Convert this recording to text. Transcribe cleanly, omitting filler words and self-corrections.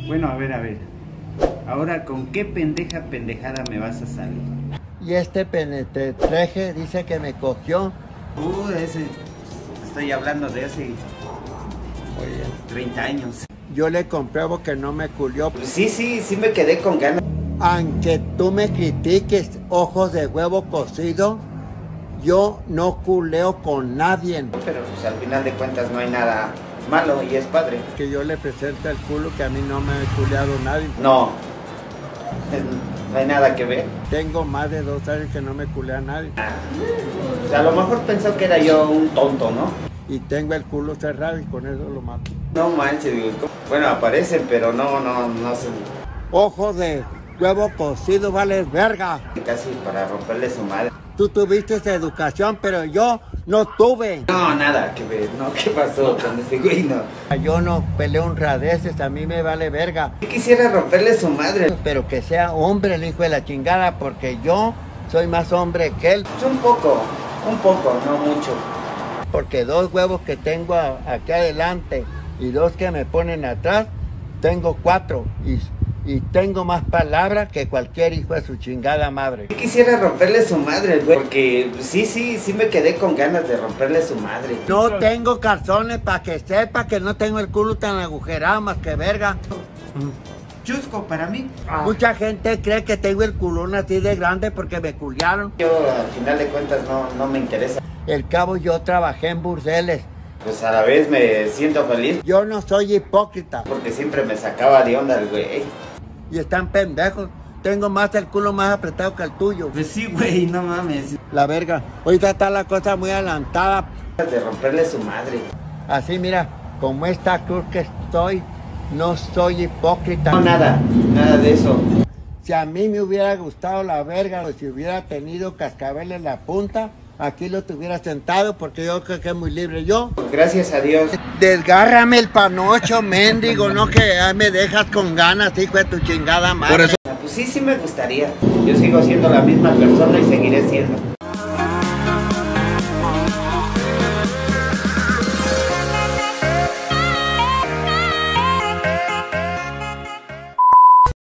Bueno, a ver. Ahora, ¿con qué pendejada me vas a salir? Y este penetreje dice que me cogió. Ese... Estoy hablando de hace... Oye, 30 años. yo le compruebo que no me culió. Sí me quedé con ganas. Aunque tú me critiques, ojos de huevo cocido, yo no culeo con nadie. Pero pues al final de cuentas no hay nada malo y es padre. Que yo le presente el culo que a mí no me ha culeado nadie. No hay nada que ver. Tengo más de 2 años que no me culea a nadie. O sea, a lo mejor pensó que era yo un tonto, ¿no? Y tengo el culo cerrado y con eso lo mato. No manches, digo, bueno, aparecen, pero no sé. Ojos de huevo cocido, vales verga. Casi para romperle su madre. Tú tuviste esa educación, pero yo no tuve. No, nada que ver, ¿no? ¿Qué pasó con ese güey? No. Yo no peleo honradeces, a mí me vale verga. Yo quisiera romperle su madre. Pero que sea hombre el hijo de la chingada, porque yo soy más hombre que él. Pues un poco, no mucho. Porque 2 huevos que tengo aquí adelante y 2 que me ponen atrás, tengo 4. Y tengo más palabras que cualquier hijo de su chingada madre. Yo quisiera romperle su madre, güey. Porque sí me quedé con ganas de romperle su madre. No tengo calzones para que sepa que no tengo el culo tan agujerado más que verga. Chusco para mí. Mucha gente cree que tengo el culón así de grande porque me culiaron. Yo al final de cuentas no me interesa. El cabo yo trabajé en burdeles. Pues a la vez me siento feliz. Yo no soy hipócrita. Porque siempre me sacaba de onda el güey. Y están pendejos. Tengo más el culo más apretado que el tuyo. Pues sí, güey, no mames. La verga. Ahorita está la cosa muy adelantada. De romperle su madre. Así mira, como esta cruz que estoy, no soy hipócrita. No, nada de eso. Si a mí me hubiera gustado la verga, o si hubiera tenido cascabel en la punta, aquí lo tuviera sentado porque yo creo que es muy libre yo. Gracias a Dios. Desgárrame el panocho, mendigo, no que me dejas con ganas, hijo de tu chingada madre. Por eso. Pues sí me gustaría. Yo sigo siendo la misma persona y seguiré siendo.